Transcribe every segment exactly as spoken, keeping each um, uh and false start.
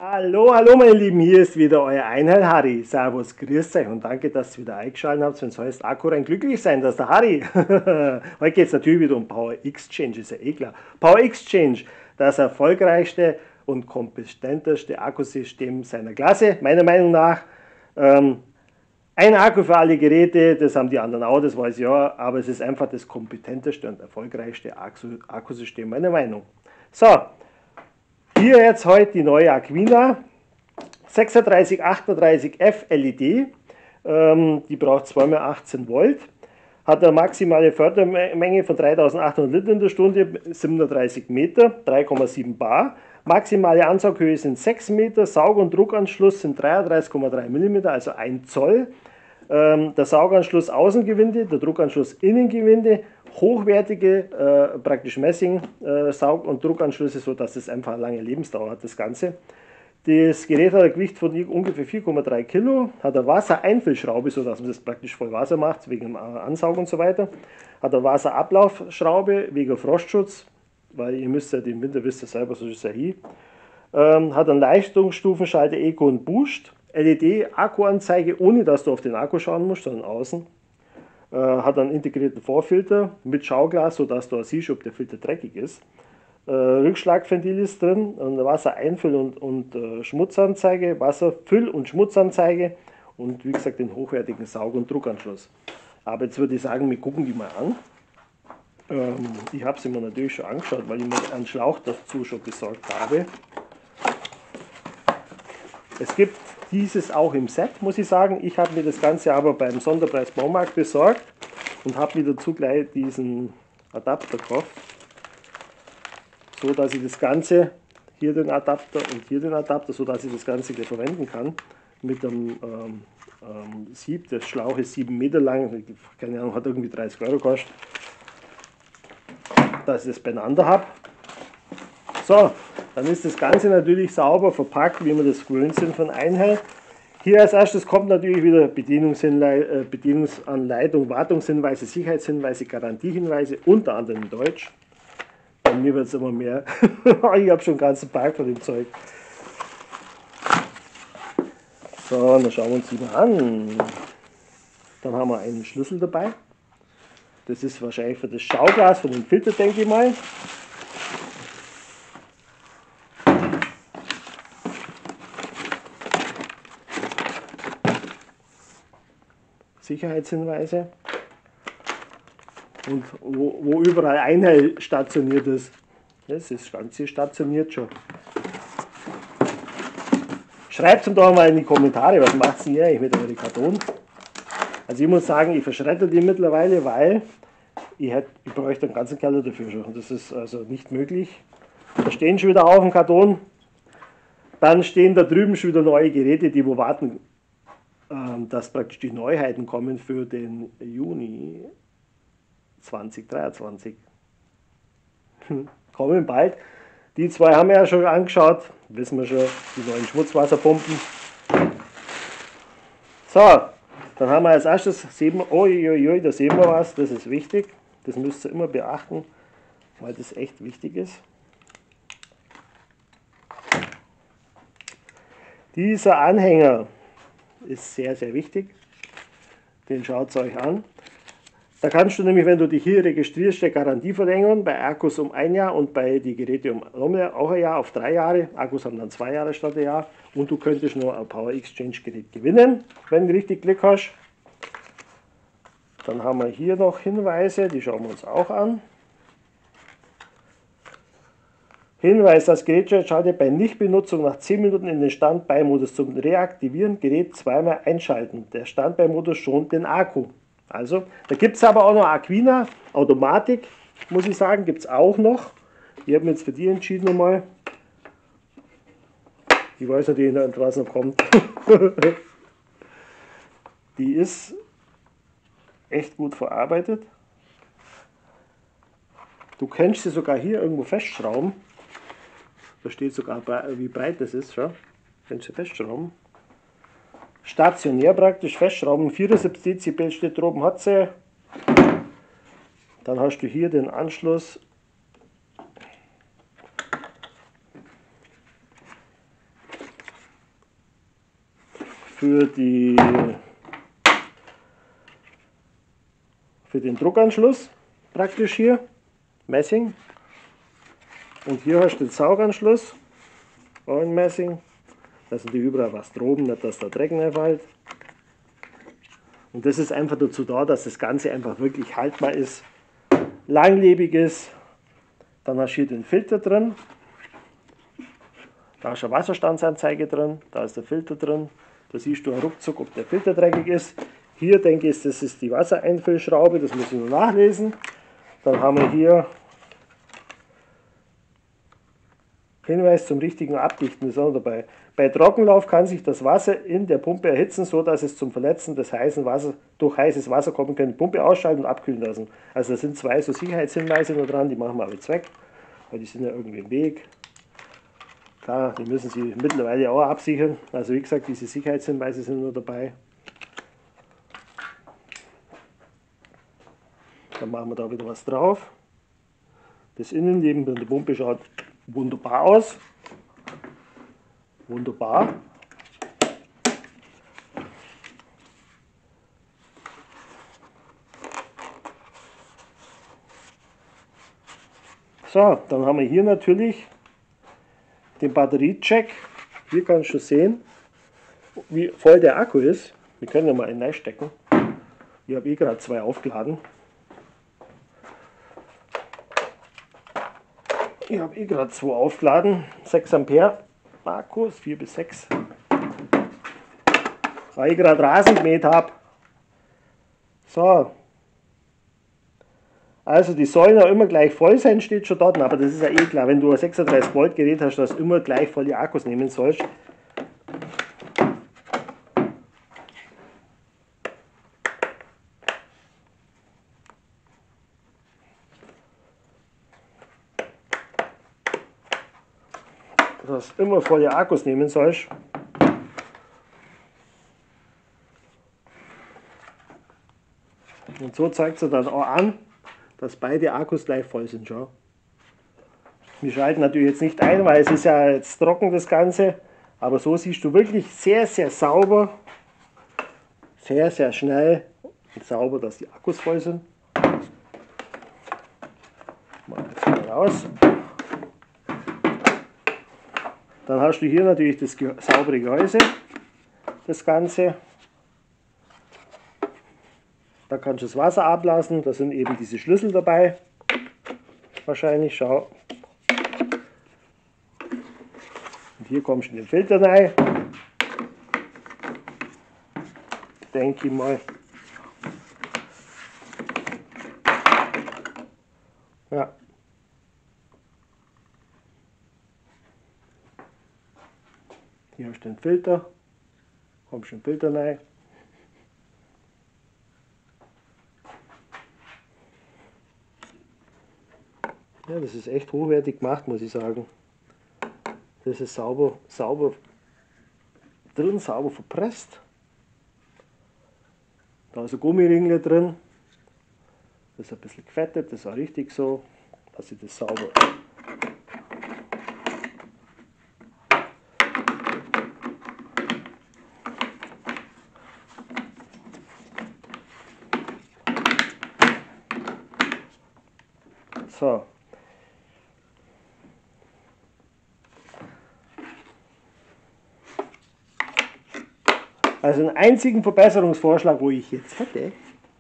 Hallo, hallo meine Lieben, hier ist wieder euer Einheil Harry. Servus, grüßt euch und danke, dass ihr wieder eingeschaltet habt, wenn es heißt Akku rein glücklich sein, das ist der Harry. Heute geht es natürlich wieder um Power Exchange, ist ja eh klar. Power Exchange, das erfolgreichste und kompetenteste Akkusystem seiner Klasse, meiner Meinung nach. Ähm, ein Akku für alle Geräte, das haben die anderen auch, das weiß ich ja, aber es ist einfach das kompetenteste und erfolgreichste Akkusystem meiner Meinung. So, hier jetzt heute die neue Aquina sechsunddreißig achtunddreißig F L E D. Ähm, die braucht zwei mal achtzehn Volt. Hat eine maximale Fördermenge von dreitausendachthundert Liter in der Stunde, siebenunddreißig Meter, drei Komma sieben Bar. Maximale Ansaughöhe sind sechs Meter, Saug- und Druckanschluss sind dreiunddreißig Komma drei Millimeter, also ein Zoll. Ähm, der Sauganschluss Außengewinde, der Druckanschluss Innengewinde, hochwertige, äh, praktisch Messing, äh, Saug- und Druckanschlüsse, sodass es einfach eine lange Lebensdauer hat, das Ganze. Das Gerät hat ein Gewicht von ungefähr vier Komma drei Kilo, hat eine Wassereinfüllschraube, sodass man das praktisch voll Wasser macht, wegen dem Ansaugen und so weiter. Hat eine Wasserablaufschraube wegen Frostschutz, weil ihr müsst ja den Winter, wisst ihr selber, so ist es ja hier. Ähm, hat einen Leistungsstufenschalter Eco und Boost. L E D-Akkuanzeige, ohne dass du auf den Akku schauen musst, sondern außen. Äh, hat einen integrierten Vorfilter mit Schauglas, sodass du auch siehst, ob der Filter dreckig ist. Äh, Rückschlagventil ist drin, eine Wassereinfüll- und, und äh, Schmutzanzeige, Wasserfüll- und Schmutzanzeige und wie gesagt den hochwertigen Saug- und Druckanschluss. Aber jetzt würde ich sagen, wir gucken die mal an. Ähm, ich habe sie mir natürlich schon angeschaut, weil ich mir einen Schlauch dazu schon besorgt habe. Es gibt dieses auch im Set, muss ich sagen. Ich habe mir das Ganze aber beim Sonderpreis Baumarkt besorgt und habe mir dazu gleich diesen Adapter gekauft, so dass ich das Ganze, hier den Adapter und hier den Adapter, so dass ich das Ganze gleich verwenden kann mit einem ähm, ähm, Sieb. Das Schlauch ist sieben Meter lang, keine Ahnung, hat irgendwie dreißig Euro gekostet, dass ich das beieinander habe. So, dann ist das Ganze natürlich sauber verpackt, wie wir das gewöhnt sind von Einheit. Hier als erstes kommt natürlich wieder Bedienungsanleitung, Wartungshinweise, Sicherheitshinweise, Garantiehinweise, unter anderem in Deutsch. Bei mir wird es immer mehr. Ich habe schon einen ganzen Park von dem Zeug. So, dann schauen wir uns die mal an. Dann haben wir einen Schlüssel dabei. Das ist wahrscheinlich für das Schauglas, für den Filter, denke ich mal. Sicherheitshinweise. Und wo, wo überall Einheit stationiert ist. Das ist ganz hier stationiert schon. Schreibt es doch mal in die Kommentare, was macht ihr eigentlich mit euren Karton? Also ich muss sagen, ich verschredder die mittlerweile, weil ich, hätte, ich bräuchte einen ganzen Keller dafür schon. Und das ist also nicht möglich. Da stehen schon wieder auf dem Karton. Dann stehen da drüben schon wieder neue Geräte, die wo warten, dass praktisch die Neuheiten kommen für den Juni zwanzig dreiundzwanzig. Kommen bald. Die zwei haben wir ja schon angeschaut, wissen wir schon, die neuen Schmutzwasserpumpen. So, dann haben wir als erstes, sehen wir, oh, oh, oh, da sehen wir was, das ist wichtig. Das müsst ihr immer beachten, weil das echt wichtig ist. Dieser Anhänger ist sehr, sehr wichtig. Den schaut es euch an. Da kannst du nämlich, wenn du dich hier registrierst, die Garantie verlängern, bei Akkus um ein Jahr und bei die Geräte um auch ein Jahr auf drei Jahre. Akkus haben dann zwei Jahre statt ein Jahr. Und du könntest noch ein Power Exchange Gerät gewinnen, wenn du richtig Glück hast. Dann haben wir hier noch Hinweise, die schauen wir uns auch an. Hinweis, das Gerät schaltet bei Nichtbenutzung nach zehn Minuten in den Standby-Modus zum Reaktivieren. Gerät zweimal einschalten. Der Standby-Modus schont den Akku. Also, da gibt es aber auch noch Aquina, Automatik, muss ich sagen, gibt es auch noch. Ich habe mich jetzt für die entschieden nochmal. Ich weiß natürlich nicht, was noch kommt. Die ist echt gut verarbeitet. Du kannst sie sogar hier irgendwo festschrauben. Da steht sogar, wie breit das ist. Schau. Du kannst sie festschrauben. Stationär praktisch festschrauben. vierundsiebzig Dezibel steht droben, hat sie. Dann hast du hier den Anschluss. für, die, für den Druckanschluss, praktisch hier, Messing. Und hier hast du den Sauganschluss, auch in Messing. Da ist natürlich überall was droben, nicht dass da Dreck reinfällt. Und das ist einfach dazu da, dass das Ganze einfach wirklich haltbar ist, langlebig ist. Dann hast du hier den Filter drin. Da hast du eine Wasserstandsanzeige drin, da ist der Filter drin. Da siehst du ruckzuck, ob der Filter dreckig ist. Hier denke ich, das ist die Wassereinfüllschraube, das muss ich nur nachlesen. Dann haben wir hier Hinweis zum richtigen Abdichten, ist auch dabei. Bei Trockenlauf kann sich das Wasser in der Pumpe erhitzen, so dass es zum Verletzen des heißen Wassers durch heißes Wasser kommen kann. Die Pumpe ausschalten und abkühlen lassen. Also da sind zwei so Sicherheitshinweise noch dran, die machen wir aber jetzt weg, weil die sind ja irgendwie im Weg. Klar, die müssen Sie mittlerweile auch absichern. Also wie gesagt, diese Sicherheitshinweise sind nur dabei. Dann machen wir da wieder was drauf. Das Innenleben von der Pumpe schaut wunderbar aus. Wunderbar. So, dann haben wir hier natürlich den Batteriecheck. Hier kannst du sehen, wie voll der Akku ist. Wir können ja mal einen reinstecken. Ich habe eh gerade zwei aufgeladen. Ich habe eh gerade zwei aufgeladen. sechs Ampere Akkus, vier bis sechs. Weil ich gerade Rasen gemäht habe. So. Also die sollen ja immer gleich voll sein, steht schon dort, aber das ist ja eh klar, wenn du ein sechsunddreißig Volt Gerät hast, dass du immer gleich volle Akkus nehmen sollst. Dass du immer volle Akkus nehmen sollst. Und so zeigt es dann auch an, dass beide Akkus gleich voll sind. Schau. Wir schalten natürlich jetzt nicht ein, weil es ist ja jetzt trocken das Ganze, aber so siehst du wirklich sehr, sehr sauber, sehr, sehr schnell und sauber, dass die Akkus voll sind. Mal jetzt mal raus. Dann hast du hier natürlich das saubere Gehäuse, das Ganze. Da kannst du das Wasser ablassen, da sind eben diese Schlüssel dabei. Wahrscheinlich, schau. Und hier kommst du in den Filter rein. Denke ich mal. Ja. Hier hast du den Filter. Kommst du in den Filter rein. Ja, das ist echt hochwertig gemacht, muss ich sagen. Das ist sauber, sauber drin, sauber verpresst. Da ist ein Gummiringel drin. Das ist ein bisschen gefettet, das ist auch richtig so, dass ich das sauber. So. Also einen einzigen Verbesserungsvorschlag, wo ich jetzt hätte,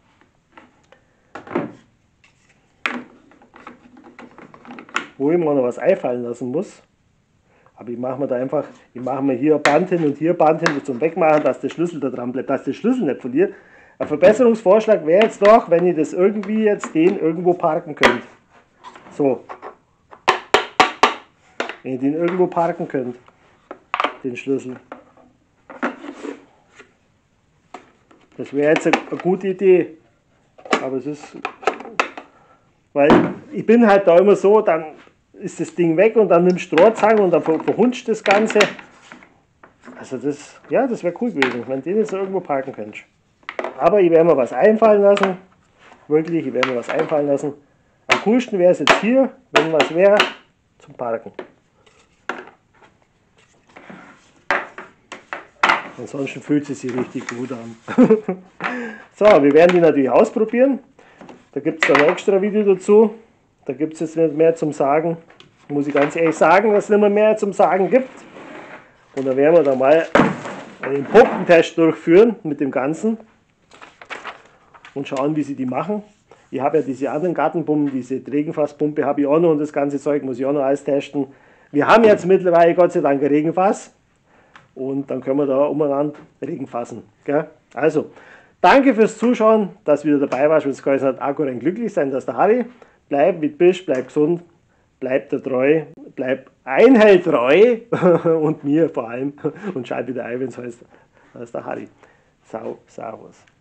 wo ich mir noch was einfallen lassen muss, aber ich mache mir da einfach, ich mache mir hier ein Band hin und hier ein Band hin zum Wegmachen, dass der Schlüssel da dran bleibt, dass der Schlüssel nicht verliert. Ein Verbesserungsvorschlag wäre jetzt doch, wenn ihr das irgendwie jetzt den irgendwo parken könnt. So. Wenn ihr den irgendwo parken könnt, den Schlüssel. Das wäre jetzt eine gute Idee, aber es ist, weil ich bin halt da immer so, dann ist das Ding weg und dann nimmst du Strohzangen und dann verhunzt das Ganze. Also das, ja, das wäre cool gewesen, wenn du den jetzt irgendwo parken könntest. Aber ich werde mir was einfallen lassen, wirklich, ich werde mir was einfallen lassen. Am coolsten wäre es jetzt hier, wenn was wäre, zum Parken. Ansonsten fühlt sie sich richtig gut an. So, wir werden die natürlich ausprobieren. Da gibt es ein extra Video dazu. Da gibt es jetzt nicht mehr zum Sagen. Muss ich ganz ehrlich sagen, dass es nicht mehr, mehr zum Sagen gibt. Und dann werden wir da mal einen Pumpentest durchführen mit dem Ganzen. Und schauen, wie sie die machen. Ich habe ja diese anderen Gartenpumpen, diese Regenfasspumpe habe ich auch noch und das ganze Zeug muss ich auch noch alles testen. Wir haben jetzt mittlerweile Gott sei Dank ein Regenfass und dann können wir da umeinander Regen fassen. Gell? Also, danke fürs Zuschauen, dass du wieder dabei warst, wenn es geheißen hat, Akku rein glücklich sein, das ist der Harry. Bleib wie du bist, bleib gesund, bleib da treu, bleib einheiltreu und mir vor allem und schalt wieder ein, wenn es heißt, das ist der Harry. Sau, servus.